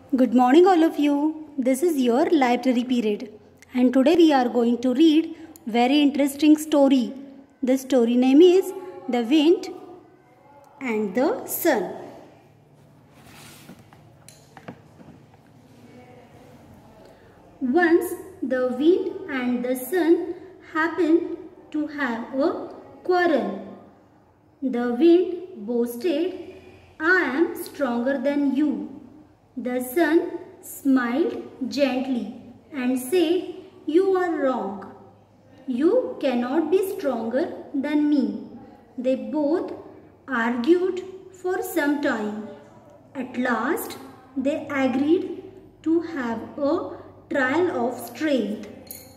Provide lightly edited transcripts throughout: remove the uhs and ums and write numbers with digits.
Good morning all of you. This is your library period and today we are going to read very interesting story. The story name is The Wind and the Sun. Once the wind and the sun happened to have a quarrel. The wind boasted, "I am stronger than you." The sun smiled gently and said, "You are wrong. You cannot be stronger than me." They both argued for some time. At last, they agreed to have a trial of strength.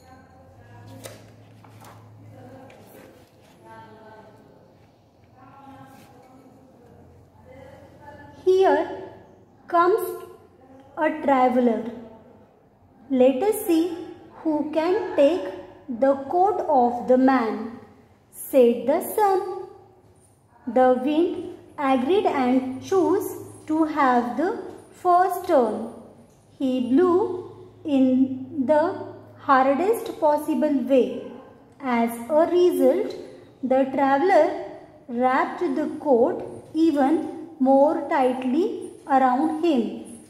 Here comes a traveler. "Let us see who can take the coat of the man," said the sun. The wind agreed and chose to have the first turn. He blew in the hardest possible way. As a result, the traveler wrapped the coat even more tightly around him.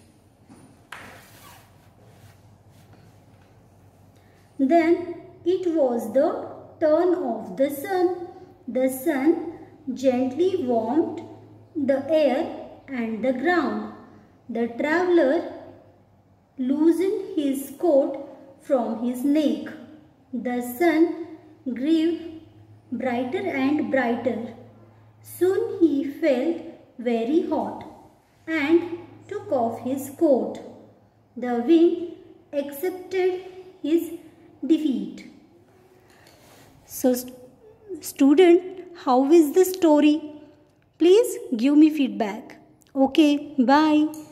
Then it was the turn of the sun. The sun gently warmed the air and the ground. The traveler loosened his coat from his neck. The sun grew brighter and brighter. Soon he felt very hot and took off his coat. The wind accepted his defeat. So student, how is the story? Please give me feedback. Okay, bye.